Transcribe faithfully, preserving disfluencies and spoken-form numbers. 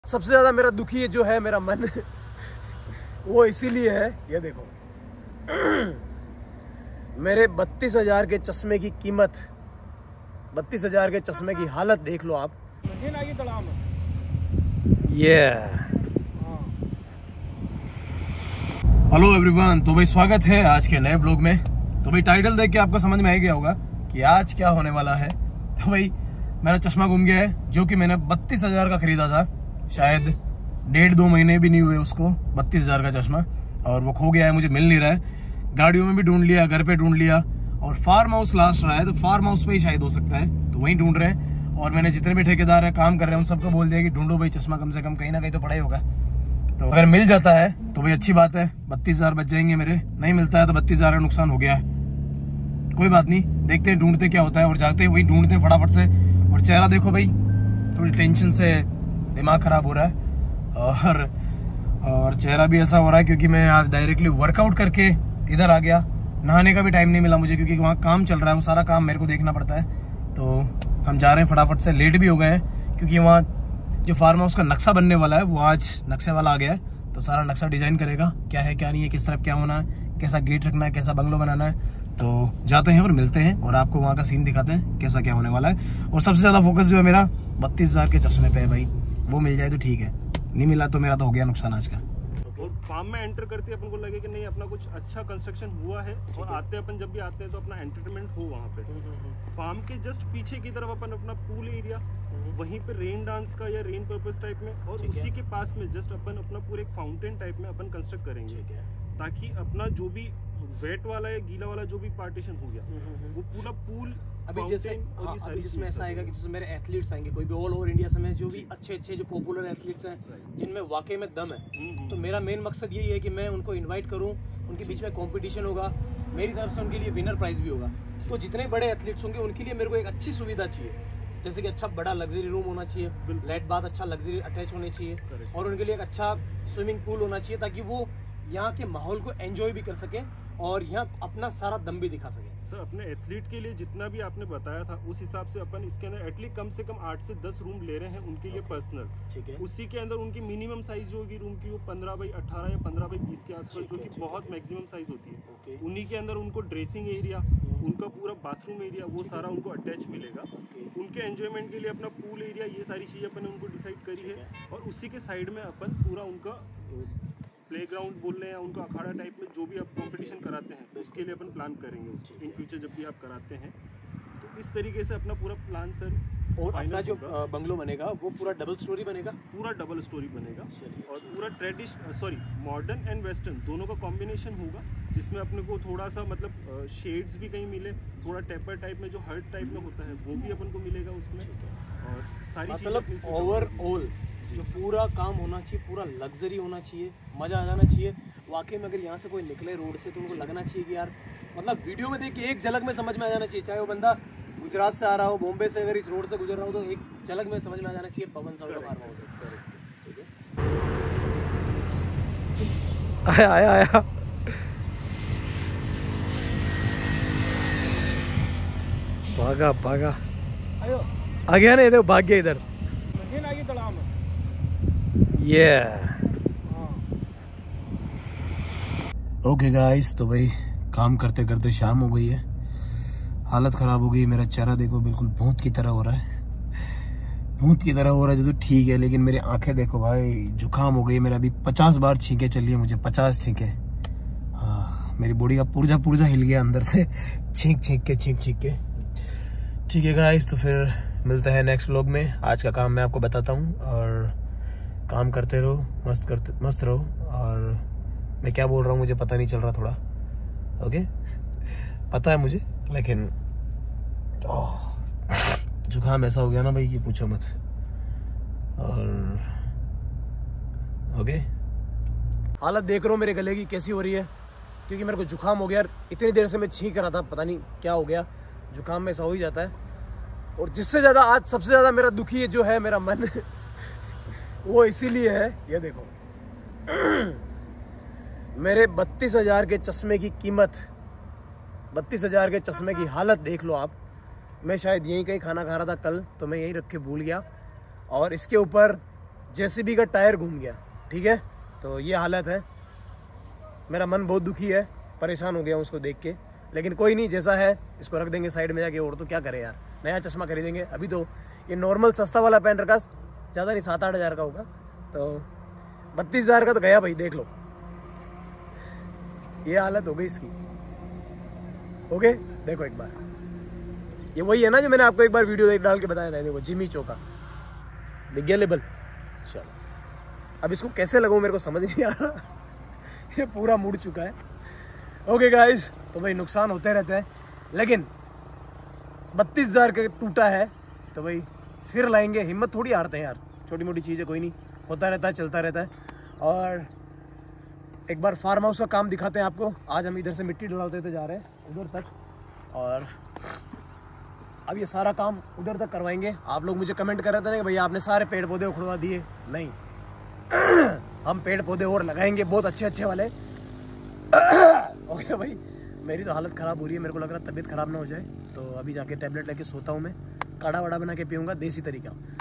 सबसे ज़्यादा मेरा दुखी जो है मेरा मन वो इसीलिए है, ये देखो मेरे बत्तीस हजार के चश्मे की कीमत, बत्तीस हजार के चश्मे की हालत देख लो आप। ये हेलो एवरीवन, तो भाई स्वागत है आज के नए ब्लॉग में। तो भाई टाइटल देख के आपको समझ में आ गया होगा कि आज क्या होने वाला है। तो भाई मेरा चश्मा गुम गया है, जो कि मैंने बत्तीस हजार का खरीदा था। शायद डेढ़ दो महीने भी नहीं हुए उसको, बत्तीस हजार का चश्मा, और वो खो गया है, मुझे मिल नहीं रहा है। गाड़ियों में भी ढूंढ लिया, घर पे ढूंढ लिया, और फार्म हाउस लास्ट रहा है, तो फार्म हाउस पे ही शायद हो सकता है, तो वहीं ढूंढ रहे हैं। और मैंने जितने भी ठेकेदार है काम कर रहे हैं उन सबको बोल दिया कि ढूंढो भाई चश्मा, कम से कम कहीं ना कहीं तो पड़ा ही होगा। तो अगर मिल जाता है तो भाई अच्छी बात है, बत्तीस हजार बच जाएंगे मेरे। नहीं मिलता है तो बत्तीस हजार का नुकसान हो गया है, कोई बात नहीं, देखते हैं ढूंढते क्या होता है। और जाते हैं वही ढूंढते हैं फटाफट से। और चेहरा देखो भाई, थोड़ी टेंशन से दिमाग खराब हो रहा है, और और चेहरा भी ऐसा हो रहा है क्योंकि मैं आज डायरेक्टली वर्कआउट करके इधर आ गया। नहाने का भी टाइम नहीं मिला मुझे, क्योंकि वहाँ काम चल रहा है, वो सारा काम मेरे को देखना पड़ता है। तो हम जा रहे हैं फटाफट से, लेट भी हो गए हैं क्योंकि वहाँ जो फार्म हाउस का नक्शा बनने वाला है वो आज नक्शे वाला आ गया है। तो सारा नक्शा डिजाइन करेगा, क्या है क्या नहीं है, किस तरफ क्या होना है, कैसा गेट रखना है, कैसा बंगलो बनाना है। तो जाते हैं और मिलते हैं और आपको वहाँ का सीन दिखाते हैं कैसा क्या होने वाला है। और सबसे ज्यादा फोकस जो है मेरा बत्तीस हजार के चश्मे पे है भाई, वो मिल जाए तो ठीक है, नहीं मिला तो मेरा तो हो गया नुकसान आज का। और फार्म में एंटर करते अपन को लगे कि नहीं अपना कुछ अच्छा कंस्ट्रक्शन हुआ है, और आते अपन जब भी आते हैं तो अपना एंटरटेनमेंट हो वहाँ पे। फार्म के जस्ट पीछे की तरफ अपन अपना पूल एरिया, वहीं पे रेन डांस का या रेन पर्पस टाइप में, और उसी के पास में जस्ट अपन अपना पूरे एक फाउंटेन टाइप में अपन कंस्ट्रक्ट करेंगे, ताकि अपना जो भी वेट वाला या गीला वाला जो भी पार्टीशन हो गया वो पूरा पूल अभी जैसे हाँ, अभी जिसमें ऐसा आएगा कि जैसे मेरे एथलीट्स आएंगे कोई भी ऑल ओवर इंडिया से, में जो भी अच्छे अच्छे जो पॉपुलर एथलीट्स हैं जिनमें वाकई में दम है, तो मेरा मेन मकसद यही है कि मैं उनको इनवाइट करूं, उनके बीच में कंपटीशन होगा, मेरी तरफ से उनके लिए विनर प्राइज भी होगा। तो जितने बड़े एथलीट्स होंगे उनके लिए मेरे को एक अच्छी सुविधा चाहिए, जैसे कि अच्छा बड़ा लग्जरी रूम होना चाहिए, लाइट बाथ अच्छा लग्जरी अटैच होने चाहिए, और उनके लिए एक अच्छा स्विमिंग पूल होना चाहिए, ताकि वो यहाँ के माहौल को एंजॉय भी कर सके और यहाँ अपना सारा दम भी दिखा सके। सर अपने एथलीट के लिए जितना भी आपने बताया था उस हिसाब से अपन इसके अंदर एटलीस्ट कम से कम आठ से दस रूम ले रहे हैं उनके लिए पर्सनल। ठीक है, उसी के अंदर उनकी मिनिमम साइज जो होगी रूम की वो पंद्रह बाई अठारह या पंद्रह बाई बीस के आसपास, जो कि बहुत मैक्सिमम साइज होती है। उन्हीं के अंदर उनको ड्रेसिंग एरिया, उनका पूरा बाथरूम एरिया, वो सारा उनको अटैच मिलेगा। उनके एंजॉयमेंट के लिए अपना पूल एरिया, ये सारी चीजें अपन ने उनको डिसाइड करी है। और उसी के साइड में अपन पूरा उनका प्लेग्राउंड बोल रहे हैं, उनका अखाड़ा टाइप में जो भी आप कंपटीशन कराते हैं उसके लिए अपन प्लान करेंगे उसको इन फ्यूचर जब भी आप कराते हैं। तो इस तरीके से अपना पूरा प्लान सर। और अपना जो बंगलो बनेगा वो पूरा डबल स्टोरी बनेगा, पूरा डबल स्टोरी बनेगा, और पूरा traditional sorry modern and western दोनों का कॉम्बिनेशन होगा, जिसमें अपने को थोड़ा सा मतलब शेड्स भी कहीं मिले, थोड़ा टेपर टाइप में जो हर्ट टाइप में होता है वो भी अपन को मिलेगा उसमें। और सारी मतलब ओवरऑल जो पूरा काम होना चाहिए पूरा लग्जरी होना चाहिए, मज़ा आ जाना चाहिए। वाकई में अगर यहाँ से कोई निकले रोड से तो उनको लगना चाहिए कि यार मतलब वीडियो में देख के एक झलक में समझ में आ जाना चाहिए, चाहे वो बंदा गुजरात से आ रहा हो, बॉम्बे से अगर इस रोड से गुजर रहा हो तो एक झलक में समझ में आ जाना चाहिए पवन साहब का फार्म हाउस। आया आया आया भागा भागा आ गया ना, इधर भाग गया इधर। ये ओके गाइस, तो भाई काम करते करते शाम हो गई है, हालत खराब हो गई। मेरा चेहरा देखो बिल्कुल भूत की तरह हो रहा है, भूत की तरह हो रहा है जो तो ठीक है, लेकिन मेरी आंखें देखो भाई, जुकाम हो गई मेरा। अभी पचास बार छींके चलिए मुझे, पचास छींके। हाँ, मेरी बॉडी का पुर्जा पुर्जा हिल गया अंदर से, छींक छींक के छींक छींक के। ठीक है गाइस, तो फिर मिलते हैं नेक्स्ट व्लॉग में। आज का काम मैं आपको बताता हूँ, और काम करते रहो, मस्त करते मस्त रहो। और मैं क्या बोल रहा हूँ मुझे पता नहीं चल रहा थोड़ा, ओके पता है मुझे, लेकिन जुकाम ऐसा हो गया ना भाई कि पूछो मत। और ओके हालत देख रहा हूँ मेरे गले की कैसी हो रही है, क्योंकि मेरे को जुकाम हो गया। इतनी देर से मैं छींक रहा था, पता नहीं क्या हो गया, जुकाम में ऐसा हो ही जाता है। और जिससे ज़्यादा आज सबसे ज़्यादा मेरा दुखी जो है मेरा मन वो इसीलिए है, ये देखो मेरे बत्तीस हजार के चश्मे की कीमत, बत्तीस हजार के चश्मे की हालत देख लो आप। मैं शायद यहीं कहीं खाना खा रहा था कल, तो मैं यहीं रख के भूल गया, और इसके ऊपर जेसीबी का टायर घूम गया, ठीक है। तो ये हालत है, मेरा मन बहुत दुखी है, परेशान हो गया हूँ उसको देख के, लेकिन कोई नहीं, जैसा है इसको रख देंगे साइड में जाके, और तो क्या करें यार, नया चश्मा खरीदेंगे। अभी तो ये नॉर्मल सस्ता वाला पहन रखा, ज़्यादा नहीं, सात आठ हज़ार का होगा, तो बत्तीस हज़ार का तो गया भाई, देख लो ये हालत हो गई इसकी। ओके देखो एक बार, ये वही है ना जो मैंने आपको एक बार वीडियो देख डाल के बताया था, देखो जिमी चोका दिख गया लेबल। चलो अब इसको कैसे लगाऊं मेरे को समझ नहीं आ रहा, ये पूरा मुड़ चुका है। ओके गाइस, तो भाई नुकसान होते रहते हैं, लेकिन बत्तीस हज़ार का टूटा है तो भाई फिर लाएंगे, हिम्मत थोड़ी हारते हैं यार, छोटी मोटी चीज़ें कोई नहीं, होता रहता है, चलता रहता है। और एक बार फार्म हाउस का काम दिखाते हैं आपको। आज हम इधर से मिट्टी डलाते थे जा रहे हैं उधर तक, और अब ये सारा काम उधर तक करवाएंगे। आप लोग मुझे कमेंट कर रहे थे ना कि भैया आपने सारे पेड़ पौधे उखड़वा दिए, नहीं हम पेड़ पौधे और लगाएंगे बहुत अच्छे अच्छे वाले। ओके भाई, मेरी तो हालत ख़राब हो रही है, मेरे को लग रहा है तबीयत ख़राब ना हो जाए, तो अभी जाके टैबलेट लेके सोता हूँ मैं, काढ़ा वाड़ा बना के पीऊँगा देसी तरीका।